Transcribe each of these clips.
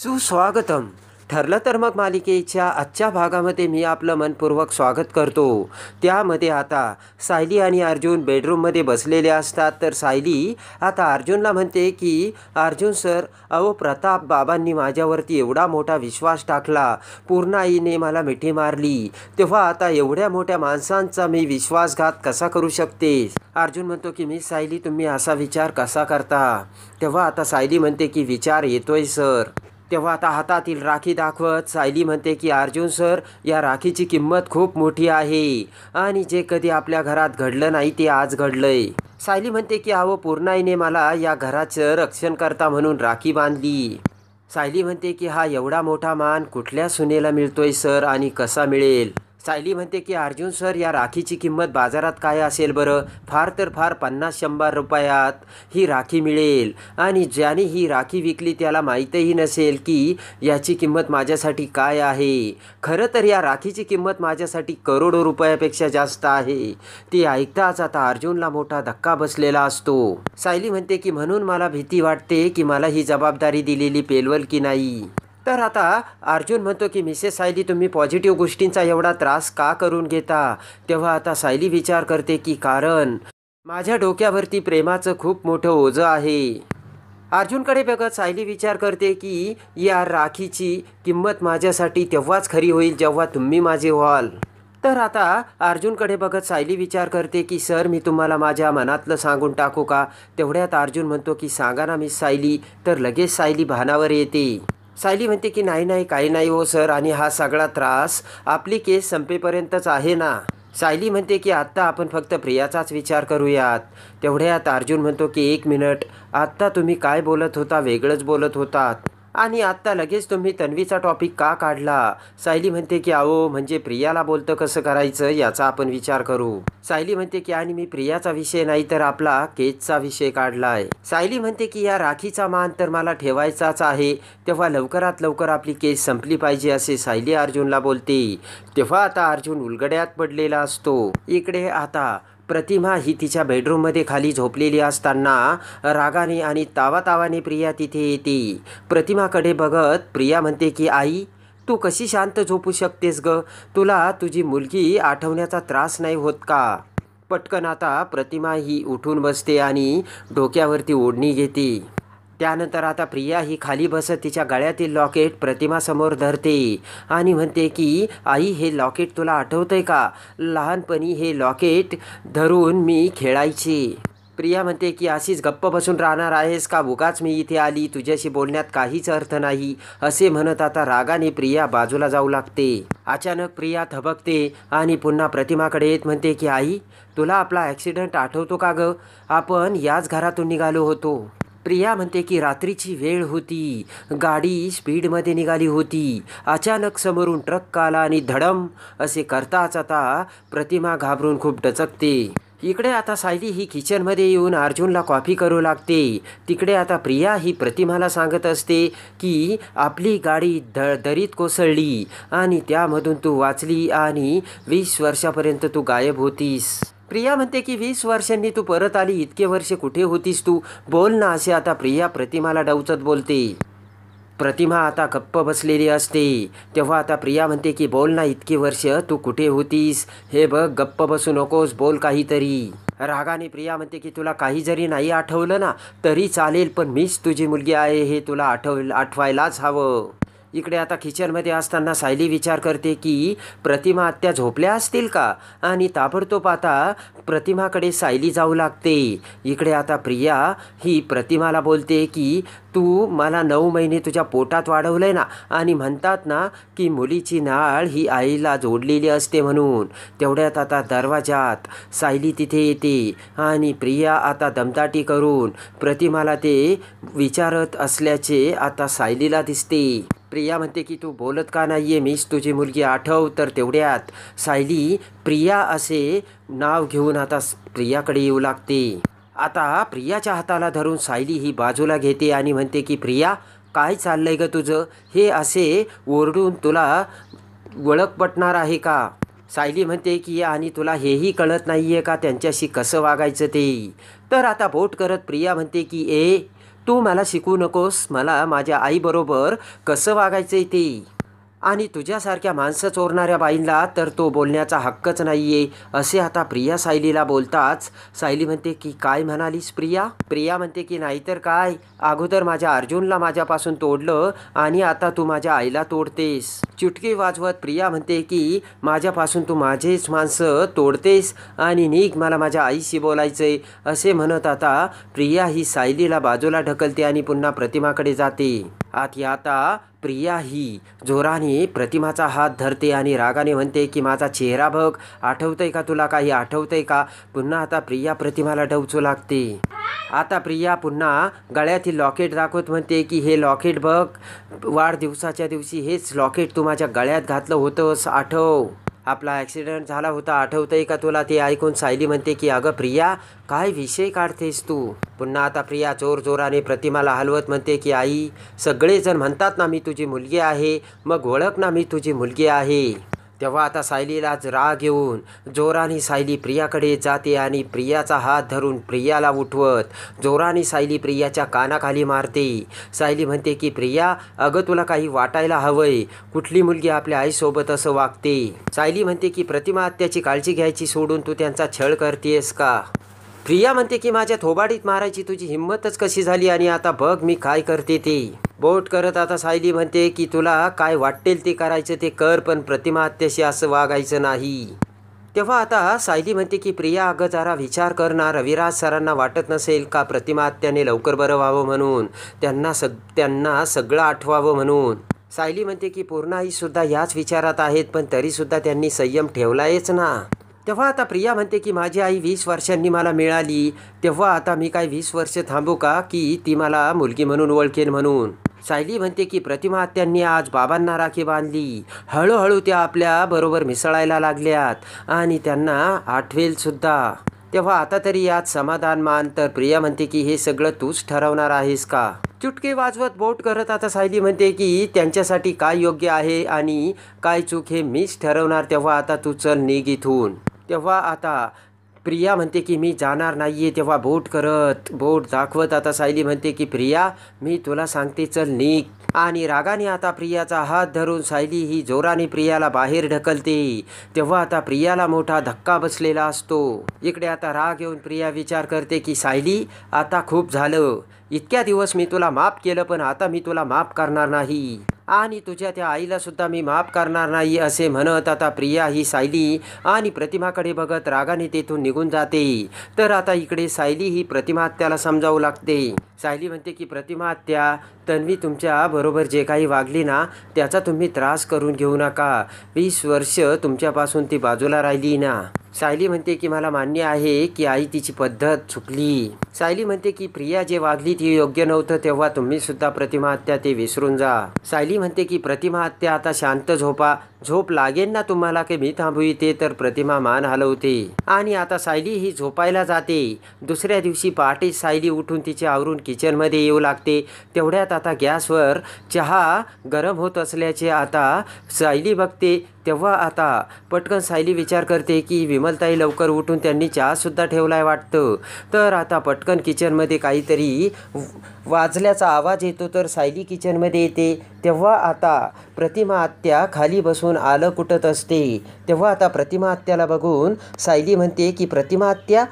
सुस्वागतम. ठरलं तर मग मालिकेच्या आजच्या भागामध्ये मी आपलं मनपूर्वक स्वागत करतो. त्यामध्ये आता सायली आणि अर्जुन बेडरूममध्ये बसलेले असतात. तर सायली आता अर्जुनला म्हणते की अर्जुन सर, अहो प्रताप बाबांनी माझ्यावरती एवढा मोठा विश्वास टाकला, पूर्ण आईने मला मिठी मारली, तेव्हा आता एवढ्या मोठ्या माणसांचा मी विश्वासघात कसा करू शकते. अर्जुन म्हणतो की मी सायली, तुम्ही असा विचार कसा करता. तेव्हा आता सायली म्हणते की विचार येतोय सर. तेव्हा आता हातातील राखी दाखवत सायली म्हणते की अर्जुन सर, या राखीची किंमत खूप मोठी आहे आणि जे कधी आपल्या घरात घडलं नाही ते आज घडलंय. सायली म्हणते की अहो पूर्णाईने मला या घराचं रक्षण करता म्हणून राखी बांधली. सायली म्हणते की हा एवढा मोठा मान कुठल्या सुनेला मिळतोय सर आणि कसा मिळेल. सायली म्हणते की अर्जुन सर, या राखीची किंमत बाजारात काय असेल बरं. फार तर फार 50-100 रुपयात ही राखी मिळेल आणि ज्याने ही राखी विकली त्याला माहीतही नसेल की याची किंमत माझ्यासाठी काय आहे. खरं तर या राखीची किंमत माझ्यासाठी करोडो रुपयापेक्षा जास्त आहे. ती ऐकताच आता अर्जुनला मोठा धक्का बसलेला असतो. सायली म्हणते की म्हणून मला भीती वाटते की मला ही जबाबदारी दिलेली पेलवल की नाही. तर आता अर्जुन म्हणतो की मिसेस सायली, तुम्ही पॉझिटिव्ह गोष्टींचा एवढा त्रास का करून घेता. तेव्हा आता सायली विचार करते की कारण माझ्या डोक्यावरती प्रेमाचं खूप मोठं ओझं आहे. अर्जुनकडे बघत सायली विचार करते की या राखीची किंमत माझ्यासाठी तेव्हाच खरी होईल जेव्हा तुम्ही माझे व्हाल. तर आता अर्जुनकडे बघत सायली विचार करते की सर, मी तुम्हाला माझ्या मनातलं सांगून टाकू का. तेवढ्यात अर्जुन म्हणतो की सांगा ना मिस सायली. तर लगेच सायली भानावर येते. सायली म्हणते की नाही नाही, काही नाही हो सर, आणि हा सगळा त्रास आपली केस संपेपर्यंतच आहे ना. सायली म्हणते की आत्ता आपण फक्त प्रियाचाच विचार करूयात. तेवढ्यात अर्जुन म्हणतो की 1 मिनिट, आत्ता तुम्ही काय बोलत होता, वेगळंच बोलत होतात आणि आत्ता लगेच तुम्ही तन्वीचा टॉपिक का काढला. सायली म्हणते की अहो म्हणजे प्रियाला बोलतं कसं करायचं याचा आपण विचार करू. सायली म्हणते की आणि मी प्रियाचा विषय नाही तर आपला केसचा विषय काढलाय. सायली म्हणते की या राखीचा मान तर मला ठेवायचाच आहे, तेव्हा लवकरात लवकर आपली केस संपली पाहिजे असे सायली अर्जुनला बोलते. तेव्हा आता अर्जुन उलगड्यात पडलेला असतो. इकडे आता प्रतिमा ही तिच्या बेडरूममध्ये खाली झोपलेली असताना रागाने आणि तावातावाने प्रिया तिथे येते. प्रतिमाकडे बघत प्रिया म्हणते की आई, तू कशी शांत झोपू शकतेस ग. तुला तुझी मुलगी आठवण्याचा त्रास नाही होत का. पटकन आता प्रतिमा ही उठून बसते आणि डोक्यावरती ओढणी घेते. त्यानंतर आता प्रिया ही खाली बसत तिच्या गळ्यातील लॉकेट प्रतिमासमोर धरते आणि म्हणते की आई, हे लॉकेट तुला आठवतंय का. लहानपणी हे लॉकेट धरून मी खेळायचे. प्रिया म्हणते की अशीच गप्प बसून राहणार आहेस का. उगाच मी इथे आली, तुझ्याशी बोलण्यात काहीच अर्थ नाही असे म्हणत आता रागाने प्रिया बाजूला जाऊ लागते. अचानक प्रिया थबकते आणि पुन्हा प्रतिमाकडे येत म्हणते की आई, तुला आपला ॲक्सिडेंट आठवतो का ग. आपण याच घरातून निघालो होतो. प्रिया म्हणते की रात्रीची वेळ होती, गाडी स्पीडमध्ये निघाली होती. अचानक समोरून ट्रक आला आणि धडम असे करताच आता प्रतिमा घाबरून खूप डचकते. इकडे आता सायली ही किचनमध्ये येऊन अर्जुनला कॉफी करू लागते. तिकडे आता प्रिया ही प्रतिमाला सांगत असते की आपली गाडी दरीत कोसळली आणि त्यामधून तू वाचली आणि 20 वर्षापर्यंत तू गायब होतीस. प्रिया म्हणते की 20 वर्षांनी तू परत आली, इतके वर्ष कुठे होतीस तू, बोल ना. असे आता प्रिया प्रतिमाला डवचत बोलते. प्रतिमा आता गप्प बसलेली असते. तेव्हा आता प्रिया म्हणते की बोल ना, इतकी वर्ष तू कुठे होतीस. हे बघ, गप्प बसू नकोस, बोल काहीतरी. रागाने प्रिया म्हणते की तुला काही जरी नाही आठवलं ना तरी चालेल, पण मीच तुझी मुलगी आहे हे तुला आठवायलाच हवं. इकडे आता किचनमध्ये असताना सायली विचार करते की प्रतिमा आत्या झोपल्या असतील का आणि ताबडतोब आता प्रतिमाकडे सायली जाऊ लागते. इकडे आता प्रिया ही प्रतिमाला बोलते की तू मला 9 महिने तुझ्या पोटात वाढवलंय ना, आणि म्हणतात ना की मुलीची नाळ ही आईला जोडलेली असते म्हणून. तेवढ्यात आता दरवाजात सायली तिथे येते आणि प्रिया आता दमदाटी करून प्रतिमाला ते विचारत असल्याचे आता सायलीला दिसते. प्रिया म्हणते की तू बोलत का नाहीये, मीच तुझी मुलगी, आठव. तर तेवढ्यात सायली प्रिया असे नाव घेऊन आता प्रियाकडे येऊ लागते. आता प्रियाच्या हाताला धरून सायली ही बाजूला घेते आणि म्हणते की प्रिया, काय चाललंय ग तुझं. हे असे ओरडून तुला ओळख पटणार आहे का. सायली म्हणते की आणि तुला हेही कळत नाहीये का त्यांच्याशी कसं वागायचं ते. तर आता बोट करत प्रिया म्हणते की तू मला शिकवू नकोस मला माझ्या आईबरोबर कसं वागायचं ते. आणि तुझ्यासारख्या माणसं चोरणाऱ्या बाईंना तर तो बोलण्याचा हक्कच नाही आहे, असे आता प्रिया सायलीला बोलताच सायली म्हणते की काय म्हणालीस प्रिया? प्रिया म्हणते की नाहीतर काय, अगोदर माझ्या अर्जुनला माझ्यापासून तोडलं आणि आता तू माझ्या आईला तोडतेस. चुटकी वाजवत प्रिया म्हणते की माझ्यापासून तू माझेच माणसं तोडतेस आणि निघ, मला माझ्या आईशी बोलायचंय. असे म्हणत आता प्रिया ही सायलीला बाजूला ढकलते आणि पुन्हा प्रतिमाकडे जाते. आता प्रिया ही जोराने प्रतिमाचा हात धरते आणि रागाने म्हणते की माझा चेहरा बघ, आठवतंय का तुला, काही आठवतंय का? पुन्हा आता प्रिया प्रतिमाला डवचू लागते. आता प्रिया पुन्हा गळ्यातील लॉकेट दाखवत म्हणते की हे लॉकेट बघ, वाढदिवसाच्या दिवशी हेच लॉकेट तू माझ्या गळ्यात घातलं होतंस, आठव. आपला ॲक्सिडेंट झाला होता, आठवतंय का तुला? ते ऐकून सायली म्हणते की अगं प्रिया, काय विषय काढतेस तू? पुन्हा आता प्रिया जोराने प्रतिमाला हलवत म्हणते की आई, सगळेजण म्हणतात ना मी तुझी मुलगी आहे, मग ओळख ना मी तुझी मुलगी आहे. तेव्हा आता सायलीलाच राग येऊन जोराने सायली प्रियाकडे जाते आणि प्रियाचा हात धरून प्रियाला उठवत जोराने सायली प्रियाच्या कानाखाली मारते. सायली म्हणते की प्रिया, अगं तुला काही वाटायला हवंय, कुठली मुलगी आपल्या आईसोबत असं वागते? सायली म्हणते की प्रतिमा आत्याची काळजी घ्यायची सोडून तू त्यांचा छळ करतेस का? प्रिया म्हणते की माझ्या थोबाडीत मारायची तुझी हिंमतच कशी झाली, आणि आता बघ मी काय करते ते. बोट करत आता सायली म्हणते की तुला काय वाटेल ते करायचं ते कर, पण प्रतिमा आत्याशी असं वागायचं नाही. तेव्हा आता सायली म्हणते की प्रिया, अगं जरा विचार कर ना, रविराज सरांना वाटत नसेल का प्रतिमा आत्याने लवकर बरं व्हावं म्हणून, त्यांना सगळं आठवावं म्हणून. सायली म्हणते की पूर्ण आईसुद्धा याच विचारात आहेत, पण तरीसुद्धा त्यांनी संयम ठेवलायच ना. तेव्हा आता प्रिया म्हणते की माझी आई 20 वर्षांनी मला मिळाली, तेव्हा आता मी काय 20 वर्ष थांबू का की ती मला मुलगी म्हणून ओळखेल म्हणून. सायली म्हणते की प्रतिमा आत्यांनी आज बाबांना राखी बांधली, हळूहळू त्या आपल्या बरोबर मिसळायला लागल्यात आणि त्यांना आठवेल सुद्धा. तेव्हा आता तरी यात समाधान मान. तर प्रिया म्हणते की हे सगळं तूच ठरवणार आहेस का? चुटके वाजवत बोट करत आता सायली म्हणते की त्यांच्यासाठी काय योग्य आहे आणि काय चूक हे मीच ठरवणार, तेव्हा आता तू चल निघ इथून. तेव्हा आता प्रिया म्हणते की मी जाणार नाही आहे. तेव्हा बोट दाखवत आता सायली म्हणते की प्रिया, मी तुला सांगते चल निघ. आणि रागाने आता प्रियाचा हात धरून सायली ही जोराने प्रियाला बाहेर ढकलते. तेव्हा आता प्रियाला मोठा धक्का बसलेला असतो. इकडे आता राग येऊन प्रिया विचार करते की सायली, आता खूप झालं, इतक्या दिवस मी तुला माफ केलं, पण आता मी तुला माफ करणार नाही आणि तुझ्या त्या आईला सुद्धा मी माफ करणार नाही. असे म्हणत आता प्रिया ही सायली आणि प्रतिमाकडे बघत रागाने तेथून निघून जाते. तर आता इकडे सायली ही प्रतिमा आत्याला समजावू लागते. सायली म्हणते की प्रतिमा आत्या, तन्वी तुमच्या बरोबर जे काही वागली ना, त्याचा तुम्ही त्रास करून घेऊ नका. 20 वर्ष तुमच्यापासून ती बाजूला राहिली ना. सायली म्हणते की मला मान्य आहे की आई तिची पद्धत चुकली. सायली म्हणते की प्रिया जे वागली ती योग्य नव्हतं, तेव्हा तुम्ही सुद्धा प्रतिमा आत्या ते विसरून जा. सायली म्हणते की प्रतिमा आत्या आता शांत झोपा, झोप लागेल ना तुम्हाला की मी थांबू इथे? तर प्रतिमा मान हलवते आणि आता सायली ही झोपायला जाते. दुसऱ्या दिवशी पहाटे सायली उठून तिचे आवरून किचनमध्ये येऊ लागते. तेवढ्यात आता गॅसवर चहा गरम होत असल्याचे आता सायली बघते. तेव्हा आता पटकन सायली विचार करते की विमलताई लवकर उठून त्यांनी चहासुद्धा ठेवलाय वाटतं. तर आता पटकन किचनमध्ये काहीतरी वाजल्याचा आवाज येतो. तर सायली किचनमध्ये येते. तेव्हा आता प्रतिमा आत्या खाली बसून आलं कुटत असते. तेव्हा आता प्रतिमा आत्याला बघून सायली म्हणते की प्रतिमा आत्या,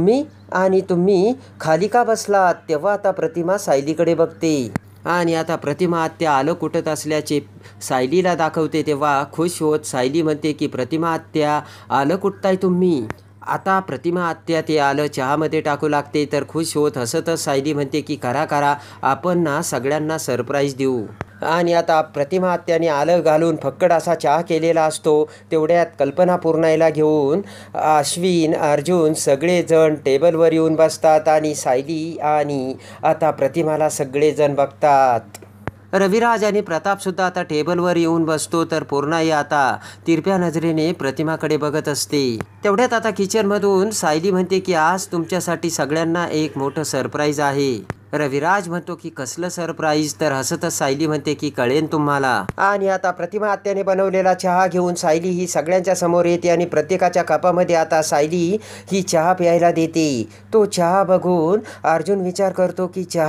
तुम्ही खाली का बसलात? तेव्हा आता प्रतिमा सायलीकडे बघते आणि आता प्रतिमा आत्या आलं कुटत असल्याचे सायलीला दाखवते. तेव्हा खुश होत सायली म्हणते की प्रतिमा आत्या, आलं कुटताय तुम्ही? आता प्रतिमा आत्या ते आलं चहामध्ये टाकू लागते. तर खुश होत हसतच सायली म्हणते की करा, आपण ना सगळ्यांना सरप्राईज देऊ. आणि आता प्रतिमा आत्याने आलं घालून फक्कड असा चहा केलेला असतो. तेवढ्यात कल्पना पूर्णाईला घेऊन अश्विन, अर्जुन सगळेजण टेबलवर येऊन बसतात आणि सायली आणि आता प्रतिमाला सगळेजण बघतात. रविराज आणि प्रतापसुद्धा आता टेबलवर येऊन बसतो. तर पूर्णाई आता तिरप्या नजरेने प्रतिमाकडे बघत असते. तेवढ्यात आता किचनमधून सायली म्हणते की आज तुमच्यासाठी सगळ्यांना एक मोठं सरप्राईज आहे. रविराज म्हणतो की कसलं सरप्राईज? तर हसतच सायली म्हणते की कळेन तुम्हाला. आणि आता प्रतिमा आत्याने बनवलेला चहा घेऊन सायली ही सगळ्यांच्या समोर येते आणि प्रत्येकाच्या कपामध्ये आता सायली ही चहा प्यायला देते. तो चहा बघून अर्जुन विचार करतो की चहा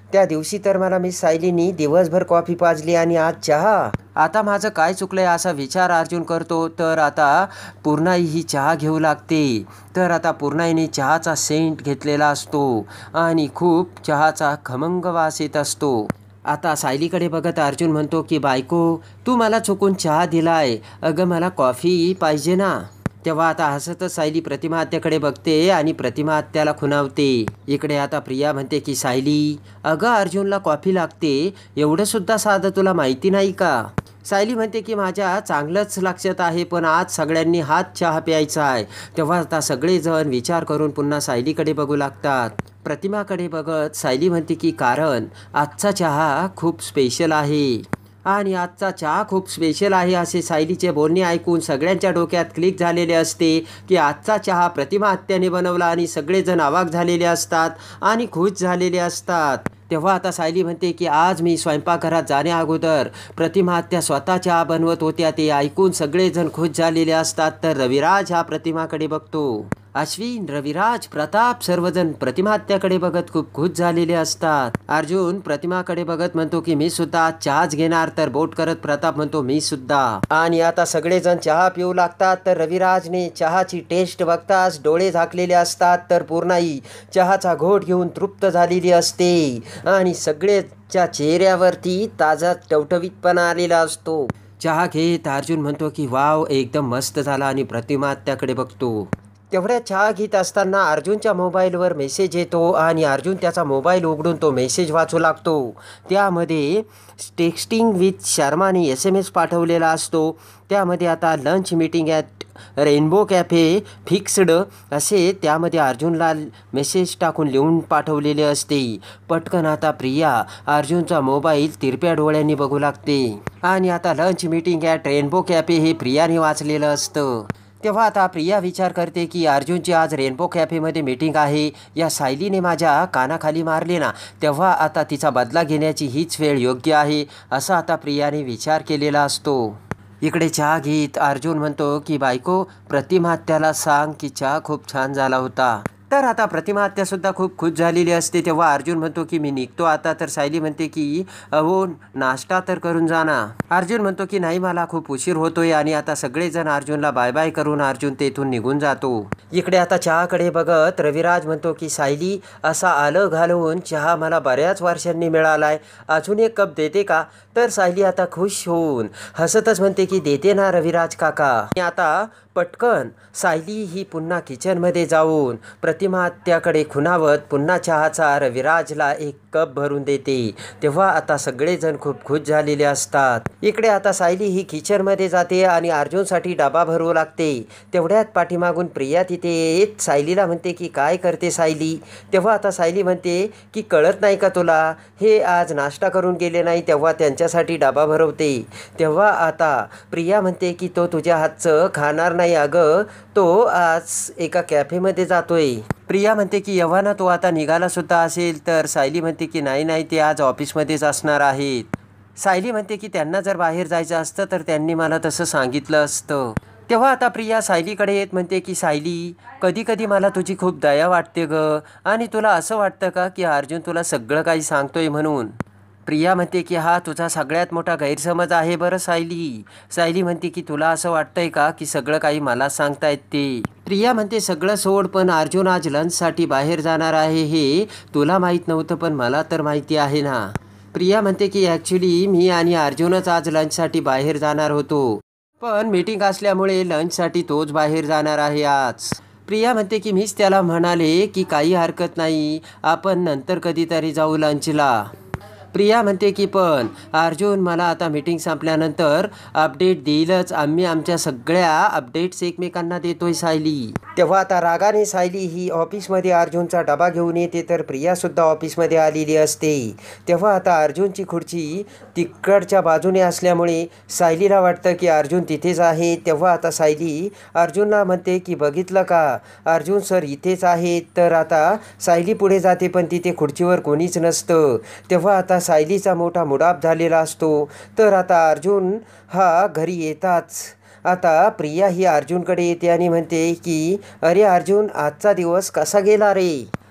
त्या दिवशी तर मला मिस सायलीनी दिवसभर कॉफी पाजली आणि आज चहा. आता माझं काय चुकलंय असा विचार अर्जुन करतो. तर आता पूर्णाई ही चहा घेऊ लागते. तर आता पूर्णाईने चहाचा सेंट घेतलेला असतो आणि खूप चहाचा खमंग वास येत असतो. आता सायलीकडे बघत अर्जुन म्हणतो की बायको, तू मला चुकून चहा दिलाय, अगं मला कॉफी पाहिजे ना. तेव्हा आता हसतच सायली प्रतिमा आत्याकडे बघते आणि प्रतिमा आत्याला खुणावते. इकडे आता प्रिया म्हणते की सायली, अगं अर्जुनला कॉफी लागते, एवढं सुद्धा साधं तुला माहिती नाही का. सायली म्हणते की माझ्या चांगलंच लक्षात आहे, पण आज सगळ्यांनी हात चहा प्यायचा आहे. तेव्हा आता सगळेजण विचार करून पुन्हा सायलीकडे बघू लागतात. प्रतिमाकडे बघत सायली म्हणते की कारण आजचा चहा खूप स्पेशल आहे. आणि आजचा चहा खूप स्पेशल आहे असे सायलीचे बोलणे ऐकून सगळ्यांच्या डोक्यात क्लिक झालेले असते की आजचा चहा प्रतिमा आत्याने बनवला आणि सगळेजण अवाक झालेले असतात आणि खुश झालेले असतात. तेव्हा आता सायली म्हणते की आज मी स्वयंपाकघरात जाण्या अगोदर प्रतिमा आत्या स्वतः चहा बनवत होत्या, ते ऐकून सगळेजण खुश झालेले असतात. तर रविराज हा प्रतिमाकडे बघतो. अश्विन, रविराज, प्रताप सर्वजण प्रतिमा आत्याकडे बघत खूप खुश झालेले असतात. अर्जुन प्रतिमाकडे बघत म्हणतो की मी सुद्धा चहाच घेणार. तर बोट करत प्रताप म्हणतो मी सुद्धा. आणि आता सगळेजण चहा पिऊ लागतात. तर रविराजने चहाची टेस्ट बघताच डोळे झाकलेले असतात. तर पूर्णाई चहाचा घोट घेऊन तृप्त झालेली असते आणि सगळ्याच्या चेहऱ्यावरती ताजा टवटवीतपणा आलेला असतो. चहा घेत अर्जुन म्हणतो की वाव, एकदम मस्त झाला आणि प्रतिमा आत्याकडे बघतो. तेवढ्या चहा घेत असताना अर्जुनच्या मोबाईलवर मेसेज येतो आणि अर्जुन त्याचा मोबाईल उघडून तो मेसेज वाचू लागतो. त्यामध्ये टेक्स्टिंग विथ शर्माने SMS पाठवलेला असतो. त्यामध्ये आता lunch meeting at rainbow cafe fixed असे त्यामध्ये अर्जुनला मेसेज टाकून लिहून पाठवलेले असते. पटकन आता प्रिया अर्जुनचा मोबाईल तिरप्या डोळ्यांनी बघू लागते आणि आता lunch meeting at rainbow cafe हे प्रियाने वाचलेलं असतं. तेव्हा आता प्रिया विचार करते की अर्जुनची आज रेनबो कॅफेमध्ये मीटिंग आहे, या सायलीने माझ्या कानाखाली मारले ना, तेव्हा आता तिचा बदला घेण्याची हीच वेळ योग्य आहे असा आता प्रियाने विचार केलेला असतो. इकडे चहा घेत अर्जुन म्हणतो की बायको, प्रतिमा आत्याला सांग की चहा खूप छान झाला होता. तर आता प्रतिमा आत्यासुद्धा खूप खुश झालेली असते. तेव्हा अर्जुन म्हणतो की मी निघतो आता. तर सायली म्हणते की अहो नाश्ता तर करून जा ना. अर्जुन म्हणतो की नाही, मला खूप उशीर होतोय. आणि आता सगळेजण अर्जुनला बाय बाय करून अर्जुन तेथून निघून जातो. इकडे आता चहाकडे बघत रविराज म्हणतो की सायली, असा आलं घालून चहा मला बऱ्याच वर्षांनी मिळालाय, अजून एक कप देते का. तर सायली आता खुश होऊन हसतच म्हणते की देते ना रविराज काका. आता पटकन सायली ही पुन्हा किचनमध्ये जाऊन प्रतिमा आत्याकडे खुणावत पुन्हा चहाचा रविराजला एक कप भरून देते. तेव्हा आता सगळेजण खूप खुश झालेले असतात. इकडे आता सायली ही किचनमध्ये जाते आणि अर्जुनसाठी डबा भरू लागते. तेवढ्यात पाठीमागून प्रिया तिथे येत सायलीला म्हणते की काय करते सायली. तेव्हा आता सायली म्हणते की कळत नाही का तुला, हे आज नाश्ता करून गेले नाही तेव्हा त्यांच्यासाठी डबा भरवते. तेव्हा आता प्रिया म्हणते की तो तुझ्या हातचं खाणार नाही अगं, तो आज एका कॅफेमध्ये जातोय. प्रिया म्हणते की यव्हाना तो आता निघाला सुद्धा असेल. तर सायली म्हणते की नाही नाही, ते आज ऑफिसमध्येच असणार आहेत. सायली म्हणते की त्यांना जर बाहेर जायचं असतं तर त्यांनी मला तसं सांगितलं असतं. तेव्हा आता प्रिया सायलीकडे येत म्हणते की सायली, कधी कधी मला तुझी खूप दया वाटते ग, आणि तुला असं वाटतं का की अर्जुन तुला सगळं काही सांगतोय म्हणून. प्रिया म्हणते की हा तुझा सगळ्यात मोठा गैरसमज आहे बरं सायली. सायली म्हणते की तुला असं वाटतंय का की सगळं काही मला सांगतायत ते. प्रिया म्हणते सगळं सोड, पण अर्जुन आज लंचसाठी बाहेर जाणार आहे हे तुला माहीत नव्हतं, पण मला तर माहिती आहे ना. प्रिया म्हणते की ॲक्च्युली मी आणि अर्जुनच आज लंचसाठी बाहेर जाणार होतो, पण मीटिंग असल्यामुळे लंचसाठी तोच बाहेर जाणार आहे आज. प्रिया म्हणते की मीच त्याला म्हणाले की काही हरकत नाही, आपण नंतर कधीतरी जाऊ लंचला. प्रिया म्हणते की पण अर्जुन मला आता मीटिंग संपल्यानंतर अपडेट देईलच, आम्ही आमच्या सगळ्या अपडेट्स एकमेकांना देतोय सायली. तेव्हा आता रागाने सायली ही ऑफिसमध्ये अर्जुनचा डबा घेऊन येते. तर प्रियासुद्धा ऑफिसमध्ये आलेली असते. तेव्हा आता अर्जुनची खुर्ची तिकडच्या बाजूने असल्यामुळे सायलीला वाटतं की अर्जुन तिथेच आहे. तेव्हा आता सायली अर्जुनला म्हणते की बघितलं का, अर्जुन सर इथेच आहेत. तर आता सायली पुढे जाते पण तिथे खुर्चीवर कोणीच नसतं. तेव्हा आता सायलीचा मोठा मुडाप झालेला असतो. तर आता अर्जुन हा घरी येताच आता प्रिया ही अर्जुनकडे येते आणि म्हणते की अरे अर्जुन, आजचा दिवस कसा गेला रे.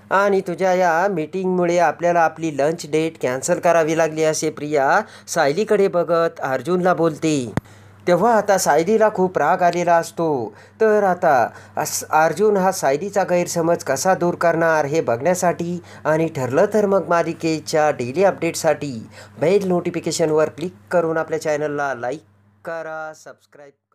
आणि तुझ्या या मीटिंगमुळे आपल्याला आपली लंच डेट कॅन्सल करावी लागली असे प्रिया सायलीकडे बघत अर्जुनला बोलते. तेव्हा आता सायलीला खूप राग आलेला असतो. तर आता अर्जुन हा सायलीचा गैरसमज कसा दूर करणार हे बघण्यासाठी आणि ठरलं तर मग मालिकेच्या डेली अपडेटसाठी बेल नोटिफिकेशनवर क्लिक करून आपल्या चॅनलला लाईक करा, सबस्क्राईब